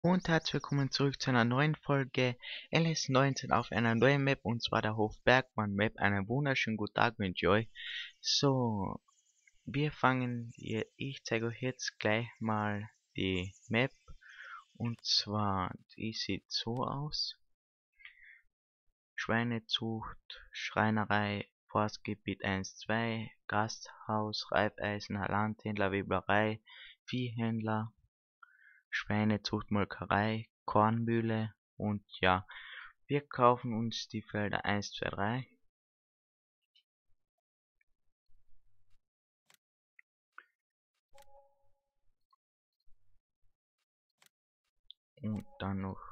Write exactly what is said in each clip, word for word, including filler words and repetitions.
Und herzlich willkommen zurück zu einer neuen Folge L S neunzehn auf einer neuen Map, und zwar der Hof Bergmann Map. Einen wunderschönen guten Tag wünsche ich euch. So, wir fangen hier, ich zeige euch jetzt gleich mal die Map, und zwar, die sieht so aus: Schweinezucht, Schreinerei, Forstgebiet eins zwei, Gasthaus, Reifeisen, Landhändler, Weberei, Viehhändler, Schweinezucht, Molkerei, Kornmühle. Und ja, wir kaufen uns die Felder eins, zwei, drei. Und dann noch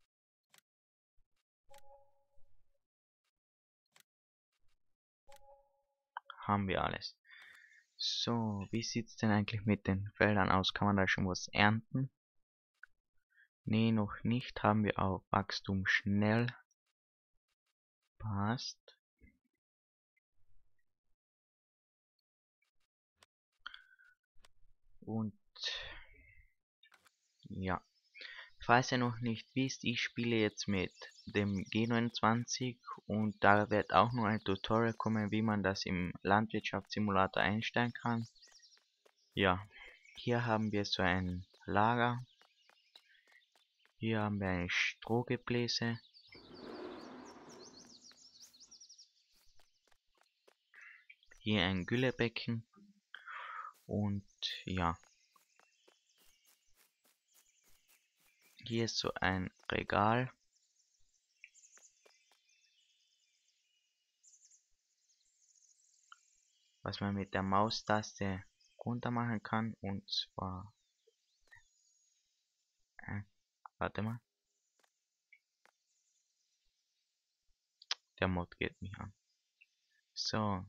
haben wir alles. So, wie sieht's denn eigentlich mit den Feldern aus? Kann man da schon was ernten? Nee, noch nicht. Haben wir auch Wachstum schnell. Passt. Und ja, falls ihr noch nicht wisst, ich spiele jetzt mit dem G neunundzwanzig, und da wird auch noch ein Tutorial kommen, wie man das im Landwirtschaftssimulator einstellen kann. Ja, hier haben wir so ein Lager. Hier haben wir ein Strohgebläse. Hier ein Güllebecken. Und ja, hier ist so ein Regal. Was man mit der Maustaste runter machen kann. Und zwar... Äh, warte mal. Der Mod geht mich an. So.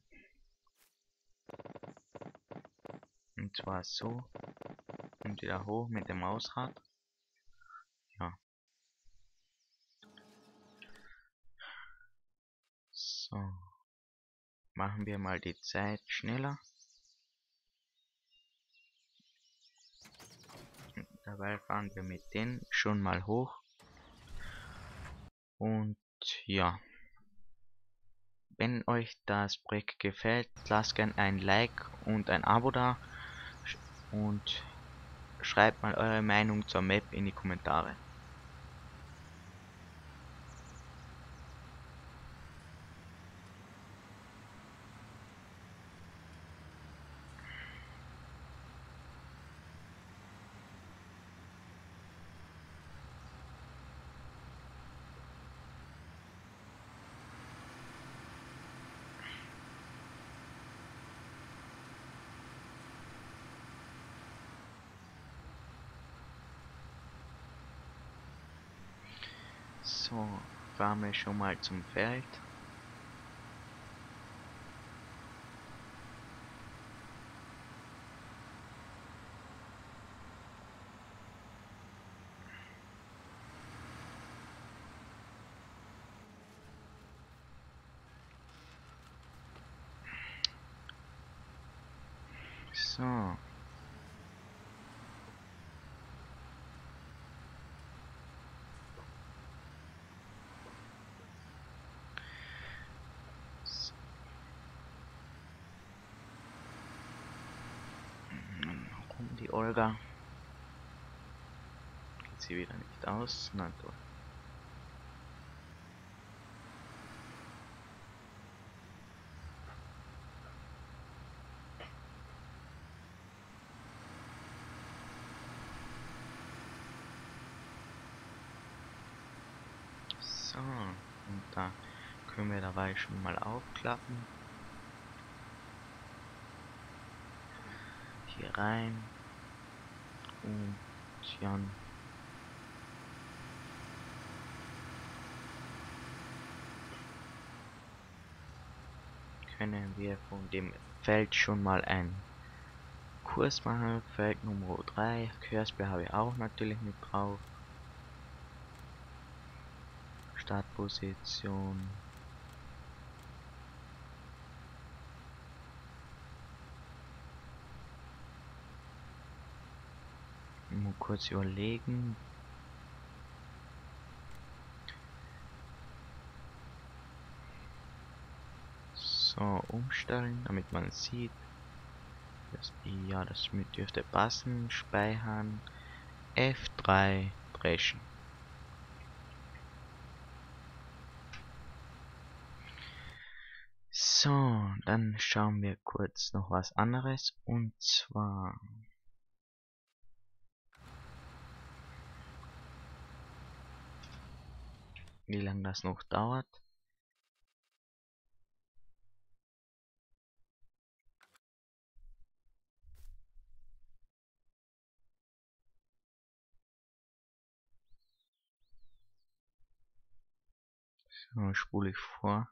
Und zwar so. Und wieder hoch mit dem Mausrad. Ja. So. Machen wir mal die Zeit schneller. Und dabei fahren wir mit denen schon mal hoch. Und ja. Wenn euch das Projekt gefällt, lasst gerne ein Like und ein Abo da. Und schreibt mal eure Meinung zur Map in die Kommentare. So, fahren wir schon mal zum Feld. So. Rum die Olga. Geht sie wieder nicht aus? Na toll. So, und da können wir dabei schon mal aufklappen. Hier rein. Und dann können wir von dem Feld schon mal einen Kurs machen. Feld Nummer drei. Körsberg habe ich auch natürlich mit drauf. Startposition. Mal kurz überlegen. So, umstellen, damit man es sieht. Das, ja, das dürfte passen. Speichern. F drei dreschen. So, dann schauen wir kurz noch was anderes. Und zwar... wie lange das noch dauert. So, spule ich vor.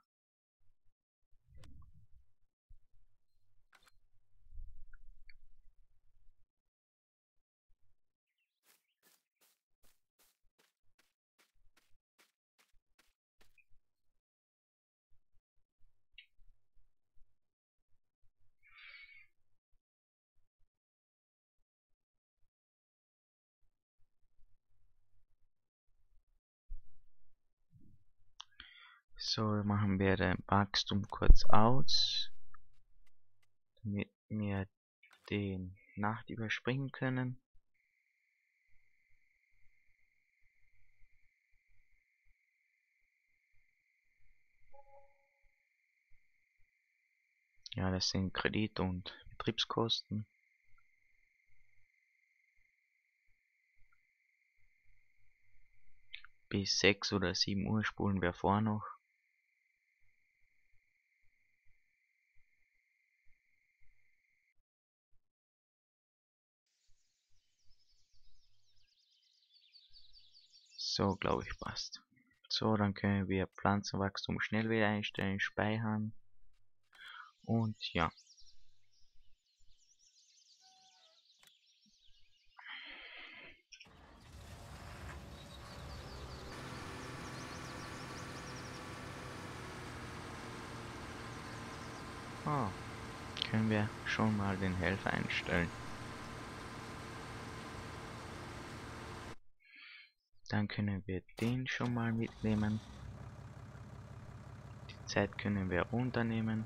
So, machen wir den Wachstum kurz aus, damit wir den Nacht überspringen können. Ja, das sind Kredit- und Betriebskosten. Bis sechs oder sieben Uhr spulen wir vor noch. So, glaube ich, passt. So, dann können wir Pflanzenwachstum schnell wieder einstellen, speichern. Und ja. Oh, können wir schon mal den Helfer einstellen. Dann können wir den schon mal mitnehmen. Die Zeit können wir runternehmen.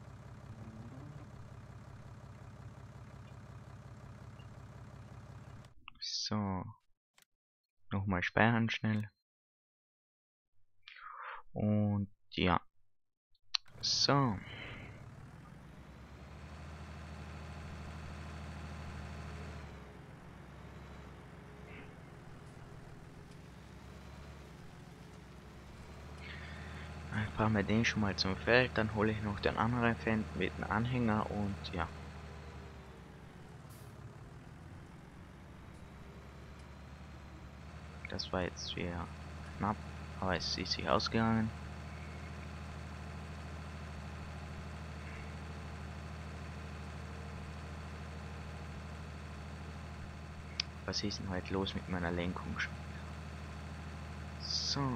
So. Nochmal speichern schnell. Und ja. So. Dann fahren wir den schon mal zum Feld, dann hole ich noch den anderen Fan mit dem Anhänger und ja. Das war jetzt wieder knapp, aber es ist sich ausgegangen. Was ist denn heute los mit meiner Lenkung schon? So.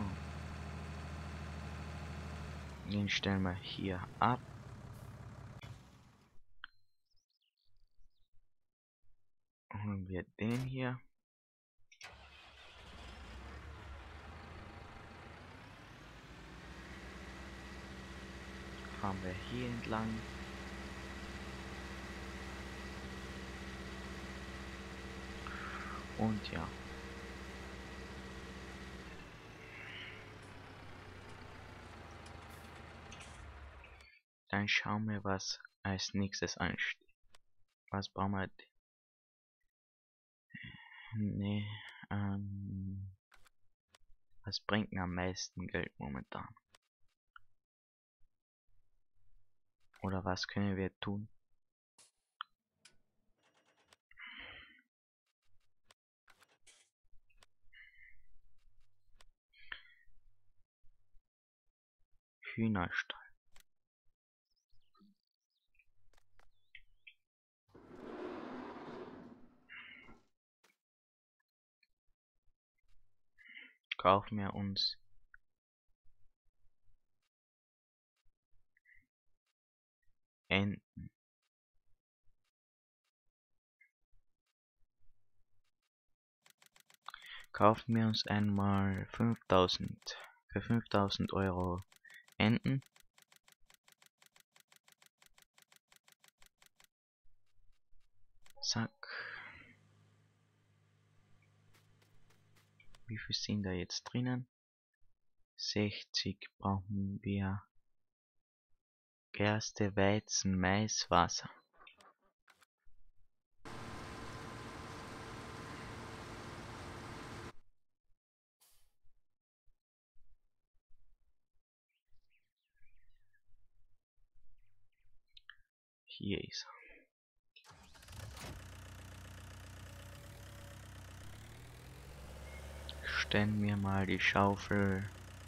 Den stellen wir hier ab. Holen wir den hier. Fahren wir hier entlang. Und ja. Dann schauen wir, was als nächstes ansteht. Was brauchen wir? Nee, ähm, was bringt mir am meisten Geld momentan? Oder was können wir tun? Hühnerstall. Kaufen wir uns Enten. Kaufen wir uns einmal fünftausend für fünftausend Euro Enten. Zack. Wie viel sind da jetzt drinnen? sechzig brauchen wir. Gerste, Weizen, Mais, Wasser. Hier ist er. Stellen wir mal die Schaufel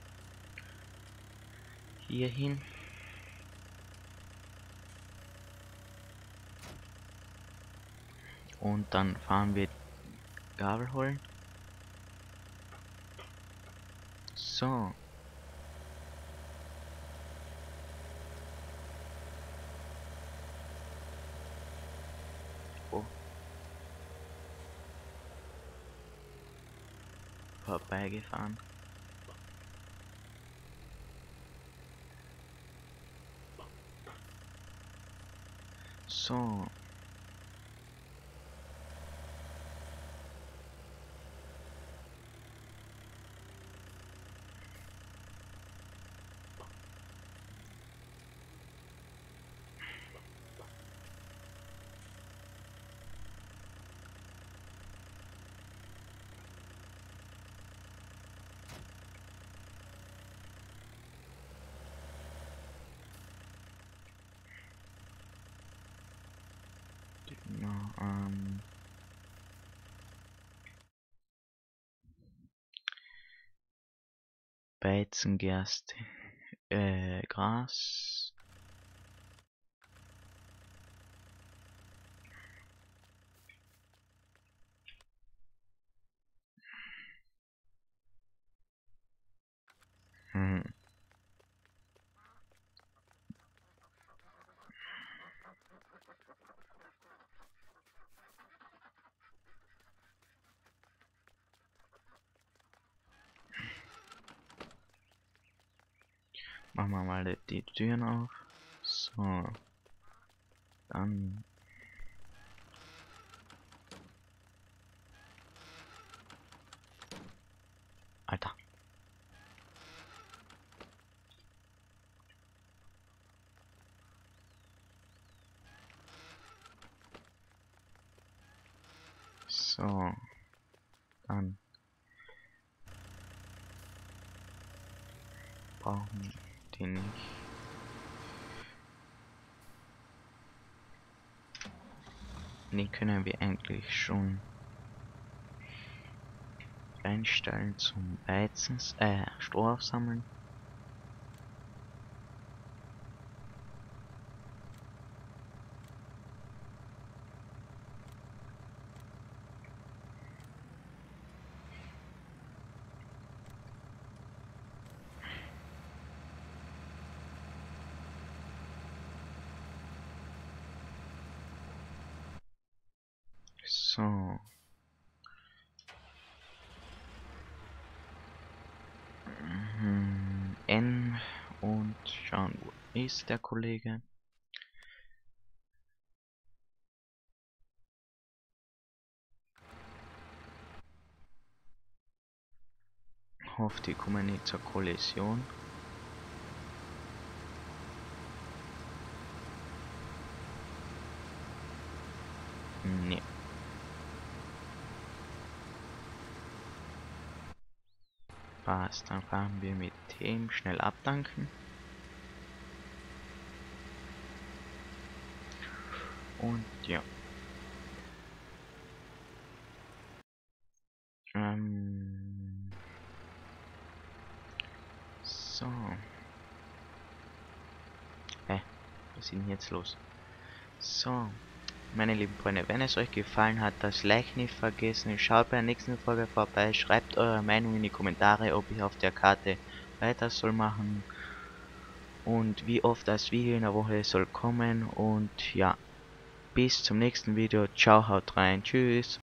hier hin. Und dann fahren wir Gabel holen. So. Oh. Vorbeigefahren. So. Genau, ähm. Weizen, Gerste, äh, Gras. Hm. Machen wir mal die, die Türen auf. So. Dann. Alter. So. Dann. Brauchen den nicht. Den können wir eigentlich schon einstellen zum Weizen, äh, Stroh aufsammeln. So. Mhm. N und schauen, wo ist der Kollege? Hofft, die kommen nicht zur Kollision. Nee. Passt, dann fahren wir mit dem schnell abtanken. Und ja. Ähm. So. Hä? Was ist denn jetzt los? So. Meine lieben Freunde, wenn es euch gefallen hat, das Like nicht vergessen, schaut bei der nächsten Folge vorbei, schreibt eure Meinung in die Kommentare, ob ich auf der Karte weiter soll machen und wie oft das Video in der Woche soll kommen und ja, bis zum nächsten Video, ciao, haut rein, tschüss.